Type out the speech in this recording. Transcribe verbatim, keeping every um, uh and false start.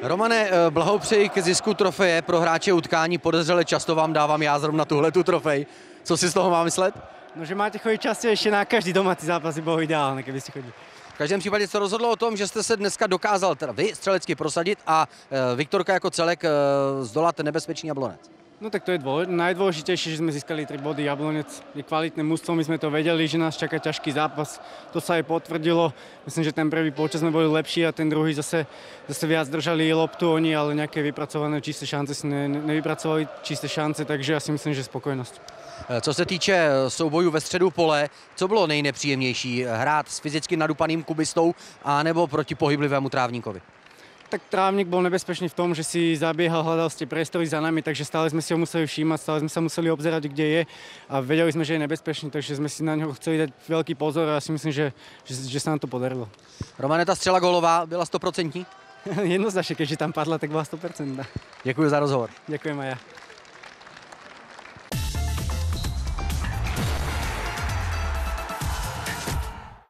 Romane, blahopřeji k zisku trofeje pro hráče utkání. Podezřele často vám dávám já zrovna tuhle tu trofej. Co si z toho mám myslet? No, že máte chodit častěji na každý domácí zápas, by bylo ideální, kdybyste chodili. V každém případě se rozhodlo o tom, že jste se dneska dokázal teda vy střelecky prosadit a e, Viktorka jako celek e, zdolat nebezpečný Jablonec. No tak to je dôle, najdôležitejšie, že sme získali tri body. Jablonec je kvalitné mužstvo, my sme to vedeli, že nás čaká ťažký zápas. To sa aj potvrdilo. Myslím, že ten prvý polčas sme boli lepší a ten druhý zase, zase viac držali loptu oni, ale nejaké vypracované čisté šance si ne, nevypracovali čisté šance, takže ja si myslím, že spokojnosť. Co se týče soubojů ve středu pole, co bylo nejnepříjemnější? Hrát s fyzicky nadupaným kubistou anebo proti pohyblivému trávníkovi? Tak trávnik bol nebezpečný v tom, že si zabiehal, hľadal ste priestory za nami, takže stále sme si ho museli všímať, stále sme sa museli obzerať, kde je a vedeli sme, že je nebezpečný, takže sme si na neho chceli dať veľký pozor a ja si myslím, že, že, že sa nám to podarilo. Romane, ta střela gólová byla stoprocentní? Jednoznačne, keďže tam padla, tak bola sto percent. Děkuji za rozhovor. Ďakujem aj ja.